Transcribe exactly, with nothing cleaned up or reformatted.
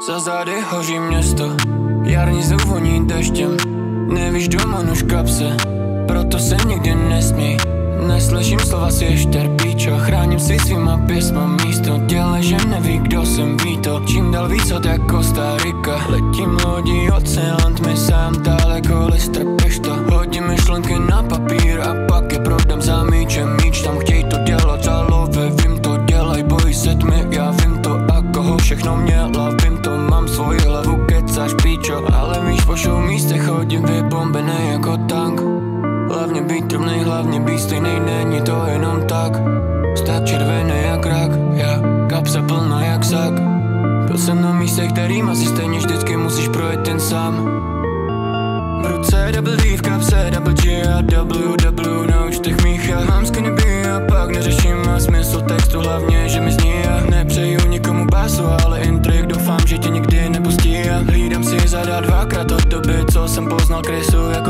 Za zády hoří město, jarní zvoní deštěm. Nevíš doma nož kapse, proto se nikdy nesměj. Neslyším slova si ještě píčo, chráním si svýma písma místo. Dělej, že neví, kdo jsem, ví to. Čím dál víc od jak Costa Rica. Letím lodí oceán, mi sám daleko, list trpeš to. Hodím myšlenky na papír a pak je prodám za míčem. Míč tam chtěj to dělat za love, vím to, dělej, bojí se tmy. Já vím to, a koho všechno měla, vím to. Mám svoji hlavu, kecáš píčo, ale víš, po show místech chodím vybombený jako tank. Hlavně být rovnej, hlavně být stejnej, není to jenom tak. Stav červený jak rak, já, kapsa plná jak sak. Byl jsem na místech, kterým asi stejně vždycky musíš projet ten sám. V ruce double D, v kapse double G a W W na účtech Mícha. Mám skinny B a pak neřeším a smysl textu, hlavně, že mi zní a nepřeju nikomu básu, ale intrik, doufám, že tě nikdy nepustí a hlídám si zadá dvakrát od doby, co jsem poznal krysu jak